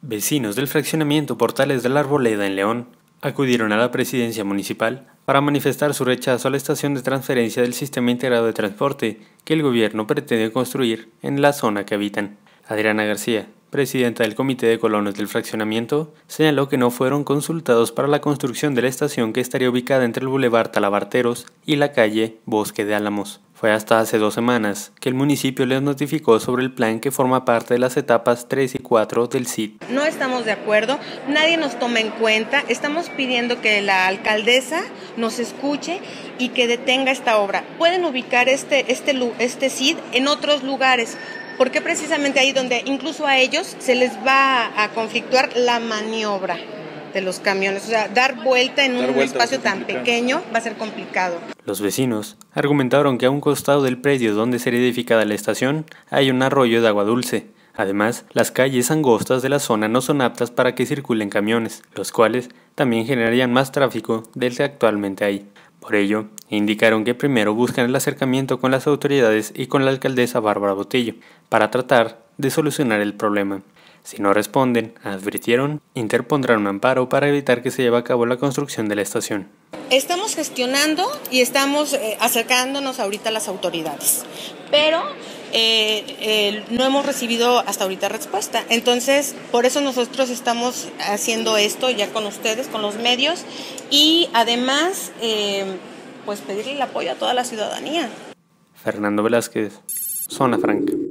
Vecinos del fraccionamiento Portales de la Arboleda en León acudieron a la presidencia municipal para manifestar su rechazo a la estación de transferencia del sistema integrado de transporte que el gobierno pretende construir en la zona que habitan. Adriana García, presidenta del Comité de Colonos del fraccionamiento, señaló que no fueron consultados para la construcción de la estación que estaría ubicada entre el Boulevard Talabarteros y la calle Bosque de Álamos. Fue hasta hace 2 semanas que el municipio les notificó sobre el plan que forma parte de las etapas 3 y 4 del CIT. No estamos de acuerdo, nadie nos toma en cuenta, estamos pidiendo que la alcaldesa nos escuche y que detenga esta obra. Pueden ubicar este CIT en otros lugares, porque precisamente ahí donde incluso a ellos se les va a conflictuar la maniobra de los camiones, o sea, dar vuelta en un espacio tan pequeño va a ser complicado. Los vecinos argumentaron que a un costado del predio donde sería edificada la estación hay un arroyo de agua dulce. Además, las calles angostas de la zona no son aptas para que circulen camiones, los cuales también generarían más tráfico del que actualmente hay. Por ello, indicaron que primero buscan el acercamiento con las autoridades y con la alcaldesa Bárbara Botello para tratar de solucionar el problema. Si no responden, advirtieron, interpondrán un amparo para evitar que se lleve a cabo la construcción de la estación. Estamos gestionando y estamos acercándonos ahorita a las autoridades, pero no hemos recibido hasta ahorita respuesta. Entonces, por eso nosotros estamos haciendo esto ya con ustedes, con los medios, y además, pues pedirle el apoyo a toda la ciudadanía. Fernando Velázquez, Zona Franca.